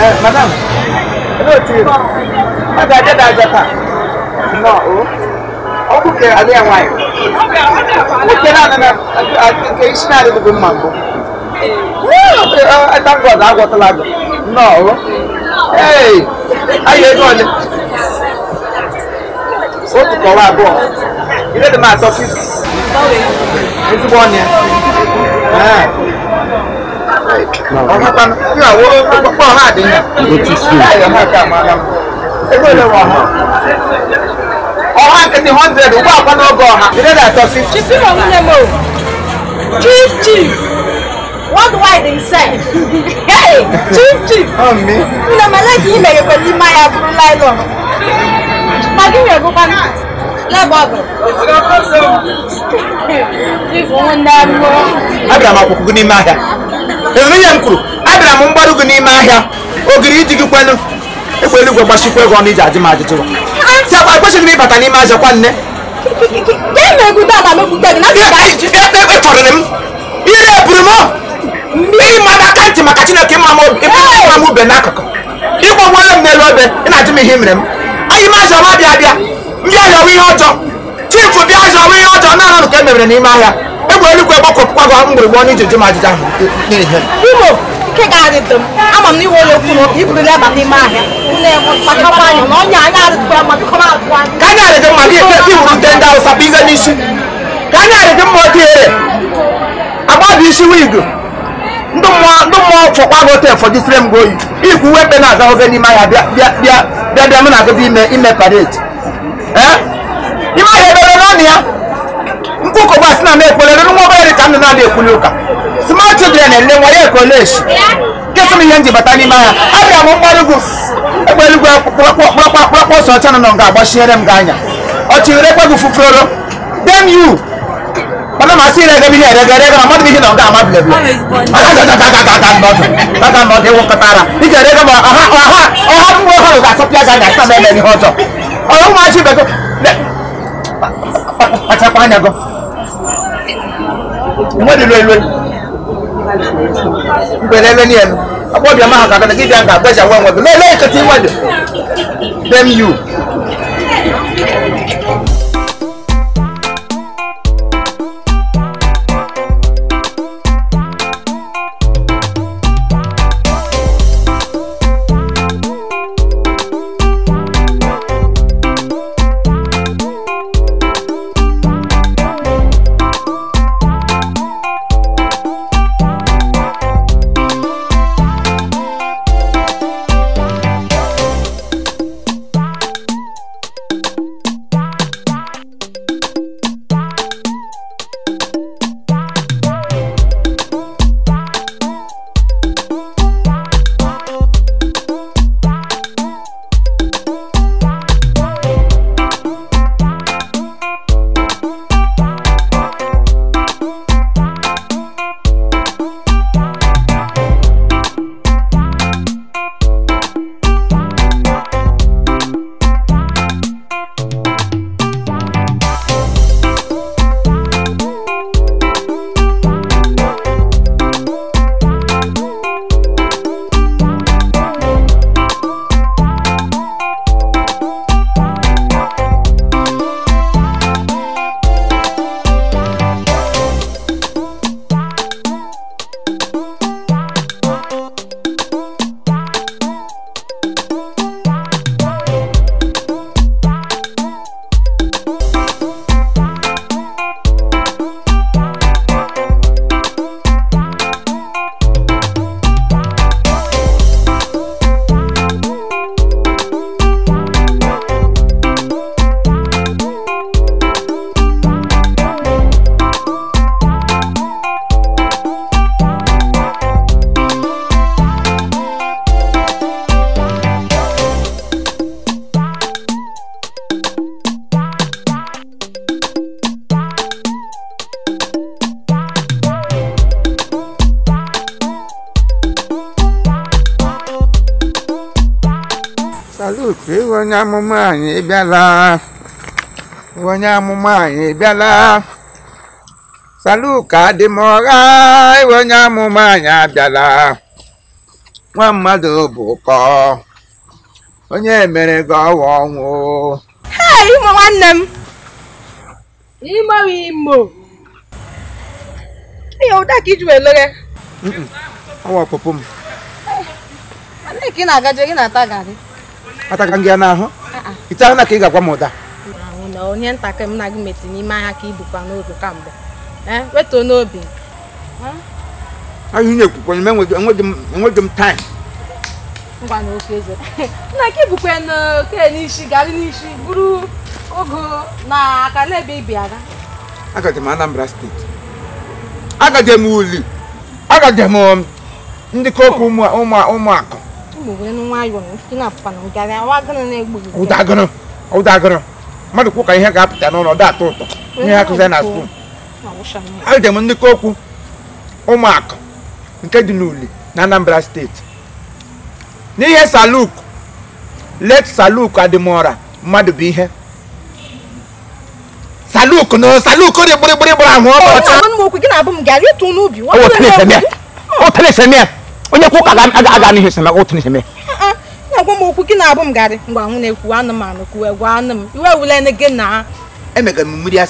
Madam, hello to you. I got that. No, okay, I didn't like it. I think it's not a good mambo. I thank God I got a lot. No. Hey, how you doing? What to call our boy? You know the matter of it? It's one year. Oh, I can 100. Chief. What do I then say? Hey, Chief. Oh, me? No, my leg, you may have been my life. I give you a good one. Abraham Kuguni Mahia. Abraham Baruguni Mahia. Ogri Tiguano. If we look at Bashiko on the Jajima. So I question me, but I need my one. Then I would have a good for them. You're a Bruno. Me, Mother Canty Macachina came out Benaka. You were one of them, and I to me him. I imagine my idea. Yeah, we are Chief for the eyes of we are done. I can't never name my hair. And when you go back up, I'm going to do my job. People can't get them. I'm a new one. You could never name my hair. But how are you? No, I got it. Come out one. Can I get my dear? You will tend out a bigger issue. Can I get more dear? About this week. No more for one hotel for this same going. If we went and I was any my idea, they're going to be in the parade. You might have a Ronia. Mpuko was not made for a little more very Canada Kuluka. Smart children and then why college. Get me young, but I am one of us. I will go so Chananga, but she had them Ganya. Or to record for Floro. Then you. But I'm not seeing a baby here. I'm not being on Gamma. I can't not walk a para. You can read about that's a place I can't any hotel. Oh, much you better. What's up, I never. What did you do? About your mouth, I'm going to give you a better one with the later. Then you. Salute, Wanyamumani, Biala. Wanyamumani, Biala. Saluka de Mora, Wanyamumani, Biala. nwa mmadụ bụ kọ onye mere gị ọwa ọnwụ. Hey, Imo nwanne m. Imo. Ihe ụda ka iji welere. Ọwa ọpụpụ m. Nne ka ị na-agaje gị na-ata garị. Ataka gị n'ahụ? Ite ahụ na ka ị ga-agwa m ụda. Na onye ntakịrị m na gị meti n'ime ahịa ka ibukwa n'obi kamgbe. Wetuo n'obi. Ahụ ihe ekwukwe enweghị m time. Ngwa na oke eze. Nna ka ibukwe n'oke n'isi garị n'isi buru ogo na akala ebe ibi aga. Agaje m Anambra steeti. Agaje m uli. Agaje m ndị koku ụmụakụ. Ụdagụrụ mmadụ kwụ ka ihe ga-apụta n'ụlọ dị atọ ụtọ ihe akụzi na skuul. Agaje m ndị koku ụmụakụ nke dị n'uli na Anambra steeti. N'ihe Saluk let Saluk Adimora mmadụ bụ ihe Saluk dị gbụrịgbụrị ahụ onye kwụ ka aga n'ihe sema otu n'ime agwa m okwu gị na-abụ m garị mgbe ahụ na-ekwu anụmanụ kwuwe gwa anụ m iwe wule gị na emega m mmiri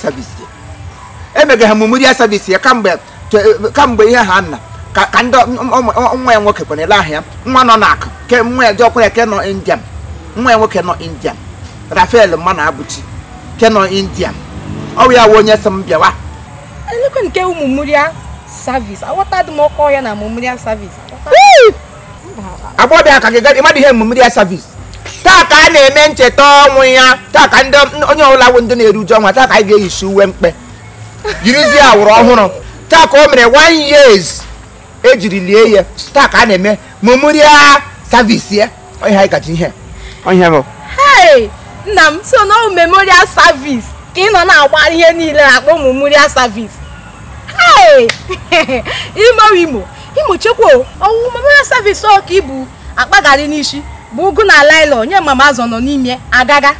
savisi ya kamgbe ihe ha nna ka ndị nwa ya nwoke kwenere ahụ ya nwa nọ n'akụ ke nwa ya jọkwara ke nọ Indian nwa ya nwoke nọ Indian Rafael mma na abụchi ke nọ Indian ọ ya wụ onye sị m bịawa elekwe nke ụmụ mmiri savis aghọta dị m ọkọ ya na mmiri savis agbọbịa ka gị gari ịmadụ ihe mmiri savis taa ka a na-eme ncheta ọnwụ ya taa ka ndị onye ọbụla wụ ndị na-eruju ọnwa taa ka anyị ga-eyichi uwe mkpe yirizie awụrụ ọhụrụ taa ka o mere 1 years ejiri lie ya taa ka a na-eme memorial service ya onye anyị gaji ihe onye bụ hey nna m so na memorial service ka ị nọ na-agba ihe niile akpọ memorial service hey Imo chekwa ọwụ memorial service ọ ka ibu akpagharị n'isi bụ ụgụ na lailo onye mama azọ nọ n'ime agaga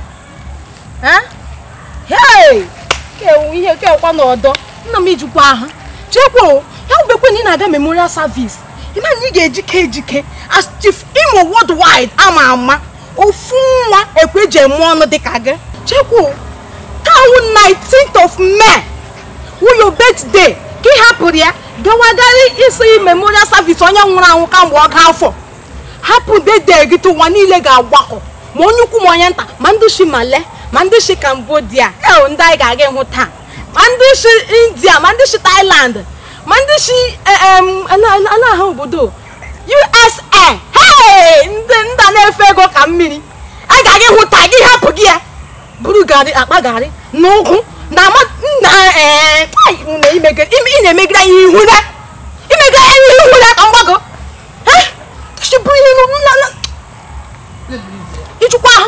hey ihe kekwa n'ọdọ nna m ijikwa ahụ chekwa ya ubekwe na ị na-aga memorial service ịma na ị ga-ejike as chief Imo worldwide ama ofu nwa ekweje eme ọnụ dịka gị chekwa ka wụ 19th of May wụ your birthday ka ị hapụrụ ya gawagari isi memorial service onye nwụrụ anwụ kamgbe ọ ga-afọ hapụ dede gị ụwa niile ga-agbakọ ma onye ukwu ma onye nta ma ndị shi Male ma ndị shi Cambodia ndị anyị ga-aga ịhụ taa ma ndị shi India ma ndị shi Thailand ma ndị shi ala ha obodo USA ndị nda na-efe ego ka mmiri a ga-aga ịhụ taa gị hapụ gị ya buru garị akpa garị na ụgwụ na ị na-emegide anyị ihu na ka mgbago ijikwa ahụ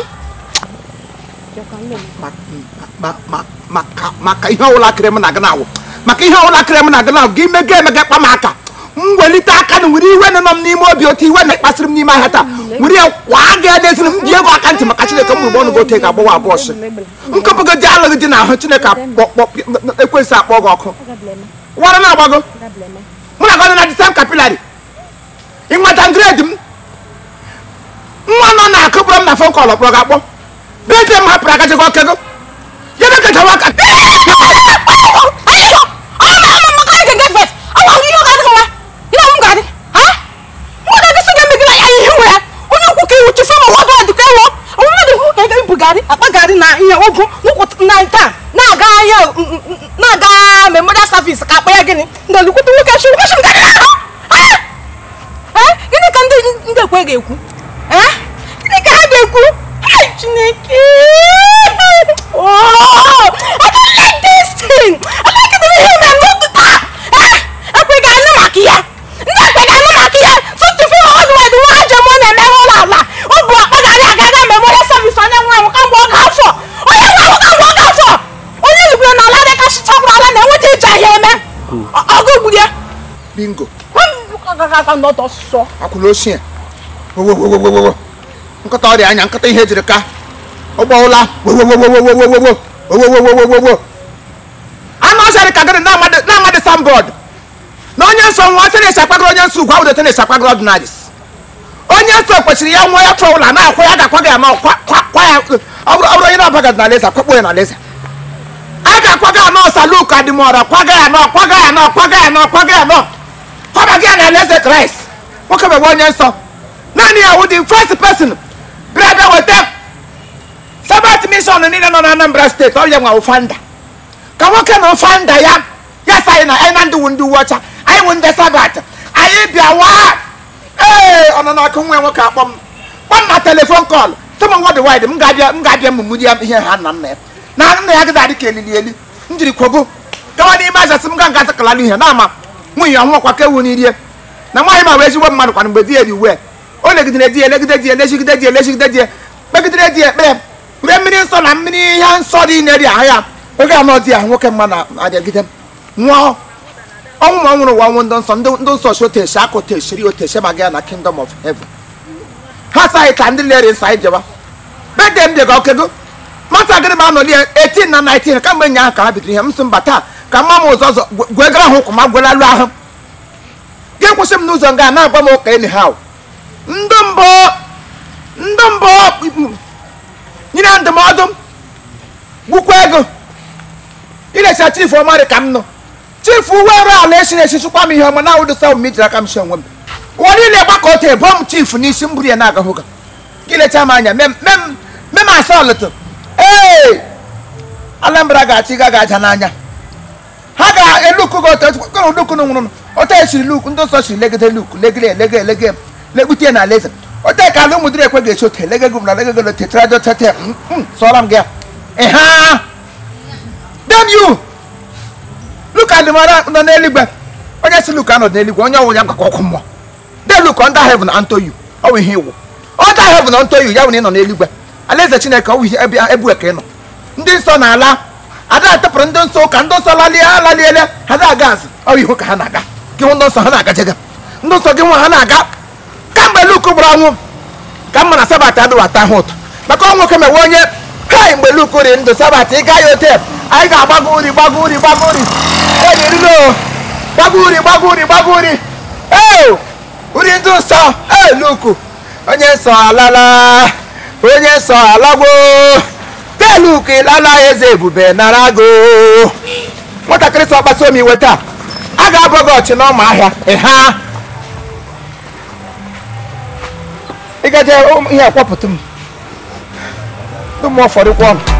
maka ihe ọbụla kere m na-aga n'awụ maka ihe ọbụla kere m na-aga n'awụ gị emega kpa m aka m welite aka na were iwe nọ m n'ime obi otu iwe na-ekpasịrị m n'ime ahịa taa were ya kwa ga edeziri m bie ego aka ntị maka Chineke m rụgbọ ọnụgo ote ga-agbawa abụọ sị nkọpụgo dị alụghị dị n'ahụ Chineke ekwesị akpọ gị ọkụ wara na-agbago mụ na gị na disem kapilari ịnweta grade m nwa nọ na akụkpụrụ m na fon kọl kpọrọ gị akpọ bebe m hapụrụ agajego okego ya meketawa aka na ihe ogu na nka na-aga memorial service ka akpa ya gịnị ndị lukwute nwoke shi gịnị ka ndị ekwe ga-ekwu gịnị ka ha ga-ekwu Chineke I don't like this thing I like it ihe na ndụta ekwe ga-anụ maka ya ndị ekwe ga-anụ maka ya certify worldwide nwa ajem ọ na-emeghe ụlọ ala ọ bụ akpagharị agaga memorial service onye nwa ahụ kamgbe ọ ga-afọ onye lugoro na ala dịka chichakwuru ala na-enweta ije ahịa eme ọgụ gburu ya bingo ọsọ akwụla ochie nkọta ọrịa anya nkọta ihe ejiri ka ụgbọụla anụ ọsịarị ka gịrị na-amadị sambọọdụ na onye nsọ nwa tenesi akpagoro onye nsọ ugwu awụdo tenesi akpagoro ọdịnalis onye nsọ kwesịrị ya nwa ya tụọla na-akwa ya ga-akwaga ya kwa ya ọ bụrụ onye na-abaga na alaeze kwakpo ya na alaeze a ga-akwaga ya n'ọsa Luk adịmọra kwaga ya na alaeze Kraịst nwoke bụ onye nsọ naanị ya wụ the first person bịa weta Sabbath mission niile nọ na Anambra steeti ọ ya nwa fanda ka nwoke na fanda ya sa anyị na ndị uwe ọcha anyị wụ ndị Sabbath anyị bịawa ọ nọ n'akụ nwa nwoke kpọm na telefon kọl tụmụ nwa dị wide m ga-abịa mmụmụ ya ihe ha na nna ya agaghị adị ka eli m jiri kwogo gawa n'ime aja sị m ga ngazi kalala ihe na-ama nwunye ọnwụ ọkwa ka ewu n'irie na nwaanyị ma wee ezigbo mmadụ kwana mgbe di ya dị uwe o legidere di ya kpegidere di ya ekpere were mmiri nsọ na mmiri ihe nsọ dị ine dị ahụ ya oge anọ di ya nwoke mma na-adịgide nwụọ ọnwụ ma ọ nwụrụ ụwa ọnwụ ndị nsọ chi otesi aka otesiri otesi ma gaa na kingdom of heaven ha saghị ka ndị lere nsọ anyị bịawa bede m dịga okego nwatakịrị ma anọli 18 na 19 kamgbe nya ahụ ka ha bidoro ihe m sị mba taa ka mma m ụzọ gwegara ahụ ụkwụ ma gwelalu ahụ gị kwụsị m n'ụzọ nga na-agwa m ụka enyi ha ndị mbụ nyere ndụmọdụ gbukwa ego ilecha chief ọmarị ka m nọ chief uwe ọrụ ala esi chụkwa m ihe ọma na awụdosa m ijiri aka m si onwe m ụwa niile gbakọ otu ebo m chief n'isi m buru ya na-agahụ ụka gị lecha m anya mem asọlụtụ Anambra ga-achị ga aja n'anya ha ga-eluku gị otu luku nwụrụ otu esiri luku ndị nsọ siri legide luku legide legbute na alaeze otu ka ala ụmụdịrị ekwe ga-echi ote legego m na legego tetrado tete sọrọ m gị ha dem you Luke adịmara nọ n'eluigwe onye si Luke anọ n'eluigwe onye ọwụ ya gwakọ ọkụ mmụọ de Luke under heaven unto you ọ wụ ihe iwu under heaven unto you ya wụ na ị nọ n'eluigwe alaeze Chineke ọ wụ ihe ebu eke nọ ndị nsọ na-ala ada atụpụrụ ndị nsọ ụka ndị nsọ alaliele ha na-aga azụ ọ wụ ihu ka ha na-aga gị hụ ndị nsọ ha na-agajega ndị nsọ gị nwa ha na-aga kamgbe Luke gbara ọnwụ ka mma na Sabbath adịghị ata ha ụtọ maka ọ nwoke mewe onye hai mgbe Luke ri ndụ Sabbath ị gaghị ote anyị ga-agbago uri onye erilo gbago uri uri ndị nsọ Luke onye nsọ alala onye nsọ alagwo de Luke lala eze ebube nara go nwatakịrị sọ kpasuo m iwe taa a ga-abụ gị ọchị n'ọma ahịa ha ị gaje ihe kwọpụta m ndị mmụọ ụfọdụ kwọ m